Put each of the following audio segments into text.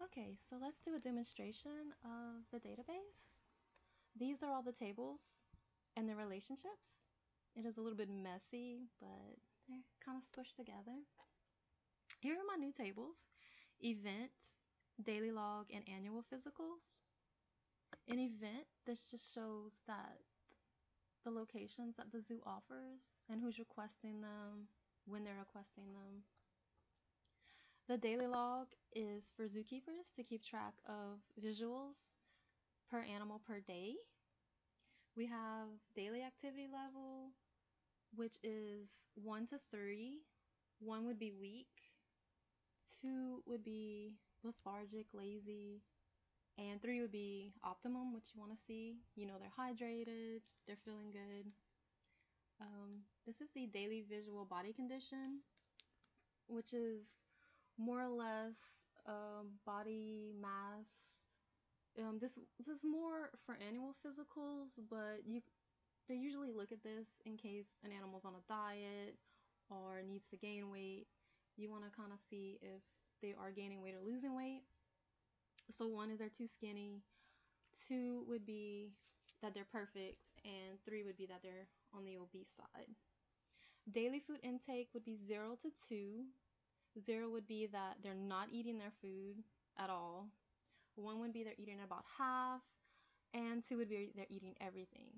Okay, so let's do a demonstration of the database. These are all the tables and their relationships. It is a little bit messy, but they're kind of squished together. Here are my new tables: event, daily log, and annual physicals. An event, this just shows that the locations that the zoo offers and who's requesting them, when they're requesting them. The daily log is for zookeepers to keep track of visuals per animal per day. We have daily activity level, which is 1 to 3. 1 would be weak, 2 would be lethargic, lazy, and 3 would be optimum, which you want to see. You know, they're hydrated, they're feeling good. This is the daily visual body condition, which is more or less body mass. This is more for annual physicals, but they usually look at this in case an animal's on a diet or needs to gain weight. You want to kind of see if they are gaining weight or losing weight. So 1 is they're too skinny, 2 would be that they're perfect, and 3 would be that they're on the obese side. Daily food intake would be 0 to 2. 0 would be that they're not eating their food at all. 1 would be they're eating about half, and 2 would be they're eating everything.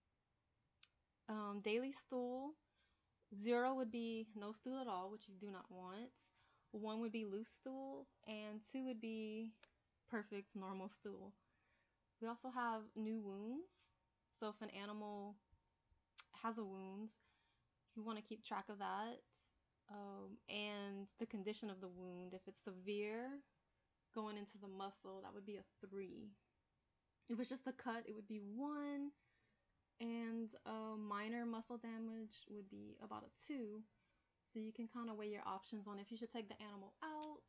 Daily stool, 0 would be no stool at all, which you do not want. 1 would be loose stool, and 2 would be perfect normal stool. We also have new wounds. So if an animal has a wound, you want to keep track of that, and the condition of the wound. If it's severe, going into the muscle, that would be a 3. If it's just a cut, it would be 1, and minor muscle damage would be about a 2. So you can kind of weigh your options on if you should take the animal out.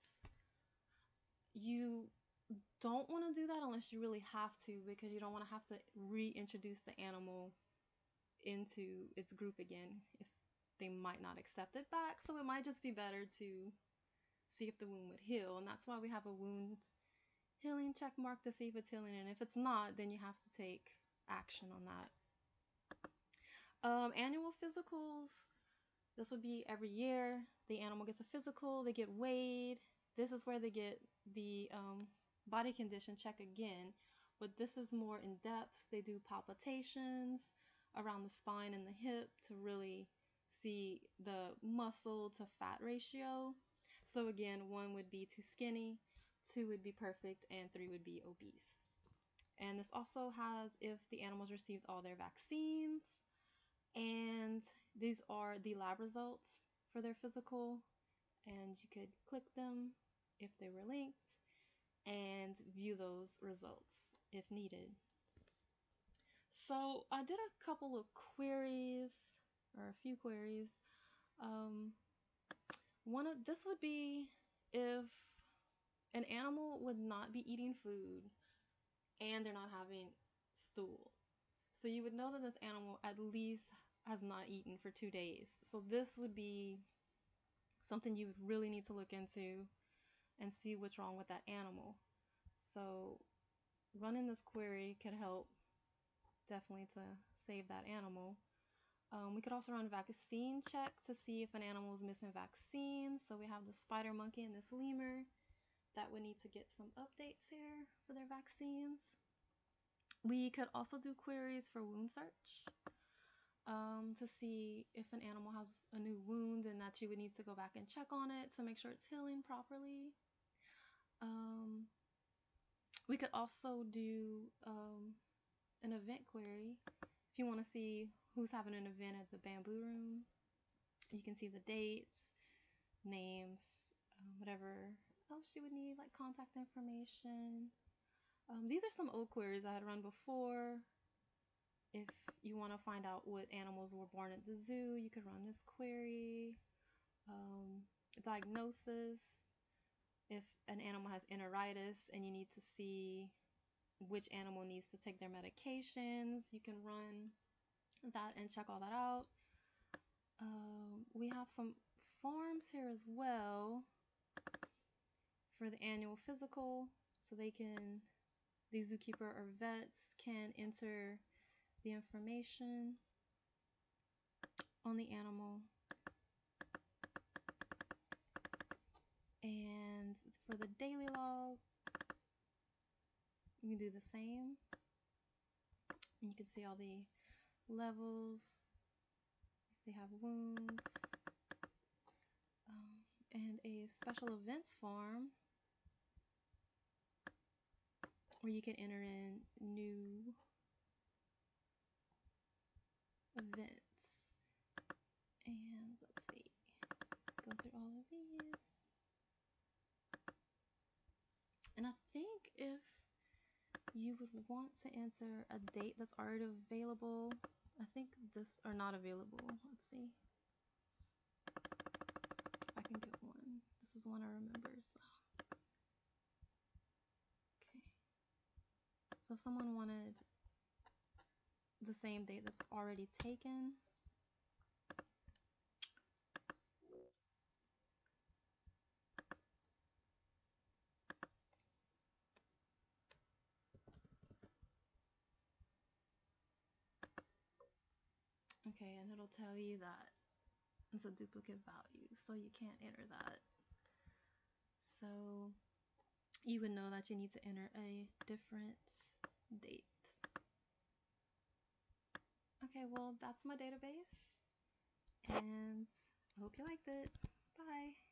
You don't want to do that unless you really have to, because you don't want to have to reintroduce the animal into its group again if they might not accept it back. So it might just be better to see if the wound would heal, and that's why we have a wound healing check mark to see if it's healing, and if it's not, then you have to take action on that. Annual physicals, this would be every year. The animal gets a physical, they get weighed. This is where they get the body condition check again, but this is more in depth. They do palpitations around the spine and the hip to really see the muscle to fat ratio. So again, 1 would be too skinny, 2 would be perfect, and 3 would be obese. And this also has if the animals received all their vaccines, and these are the lab results for their physical, and you could click them if they were linked and view those results if needed. So I did a couple of queries, or a few queries. This would be if an animal would not be eating food and they're not having stool. So you would know that this animal at least has not eaten for 2 days. So this would be something you would really need to look into and see what's wrong with that animal. So running this query could help definitely to save that animal. We could also run vaccine check to see if an animal is missing vaccines. So we have the spider monkey and this lemur that would need to get some updates here for their vaccines. We could also do queries for wound search to see if an animal has a new wound and that you would need to go back and check on it to make sure it's healing properly. We could also do an event query if you want to see who's having an event at the bamboo room. You can see the dates, names, whatever else you would need, like contact information. These are some old queries I had run before. If you want to find out what animals were born at the zoo, you could run this query. Diagnosis, if an animal has enteritis and you need to see which animal needs to take their medications, you can run that and check all that out. We have some forms here as well for the annual physical, so the zookeeper or vets can enter the information on the animal. And for the daily log, you can do the same. And you can see all the levels, if they have wounds, and a special events form where you can enter in new events. And let's see, go through all of these. And I think if you would want to enter a date that's already available, I think this are not available. Let's see. I can get one. This is one I remember. Okay. So if someone wanted the same date that's already taken, okay, and it'll tell you that it's a duplicate value, so you can't enter that. So you would know that you need to enter a different date. Okay, well, that's my database, and I hope you liked it. Bye.